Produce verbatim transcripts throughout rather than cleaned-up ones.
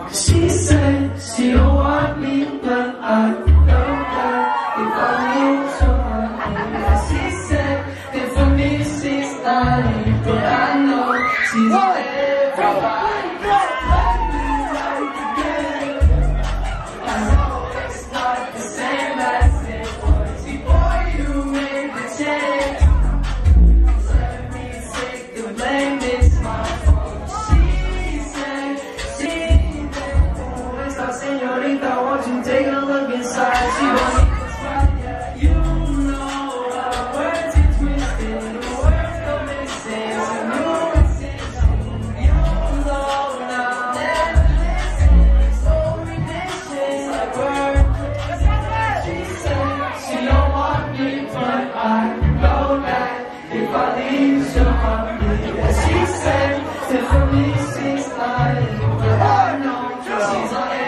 She said she don't want me, but I know that if I leave to her. She said that for me she's lying, but I know she's everybody. I know it's not the same as it was before you made the change. Let me take the blame, it's my fault. She said she señorita, won't you take a look inside? She don't make us right, yeah. You know our words are twisted, the words don't make sense. And you, you know now, never listen. So ridiculous, like words. She said she don't want me, but I know that if I leave, she'll haunt me. And she said that for me she's lying, but I know she's lying.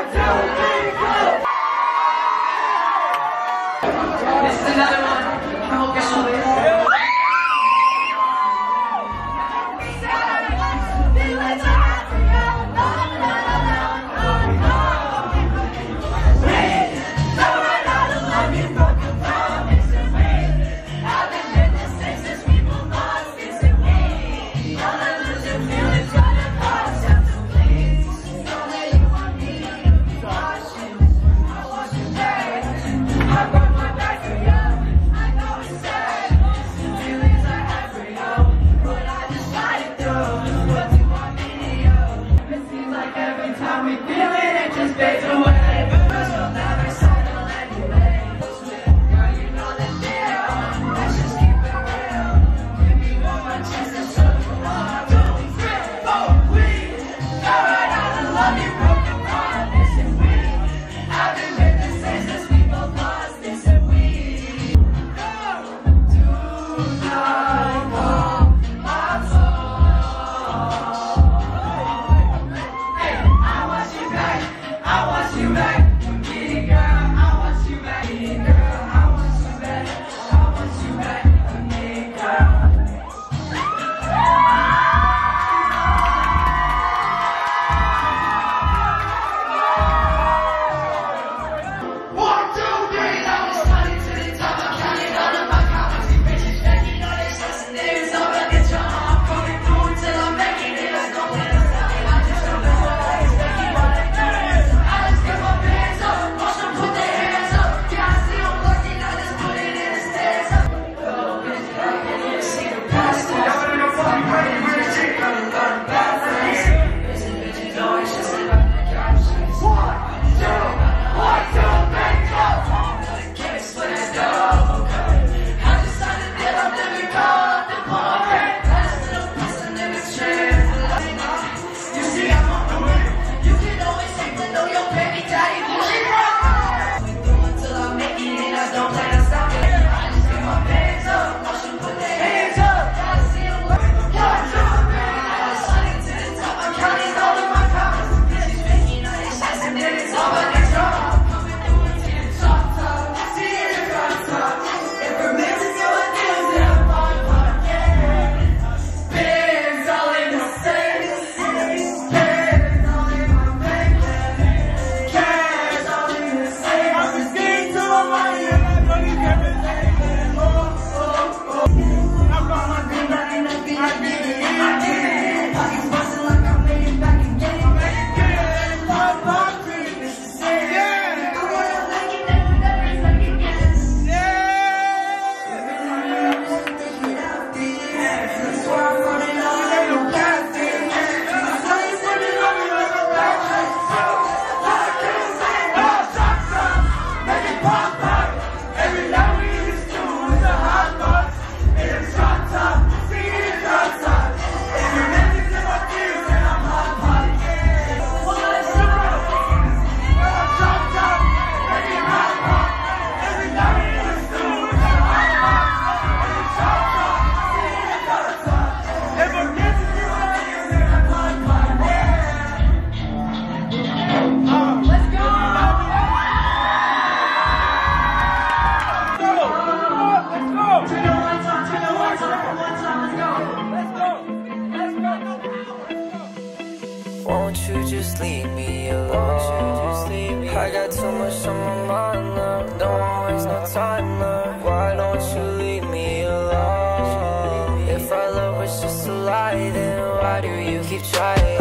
This is another one. I hope you're sure. I want you just leave me alone? I got too much on my mind now. Don't wanna waste no time now. Why don't you leave me alone? If our love was just a lie, then why do you keep trying?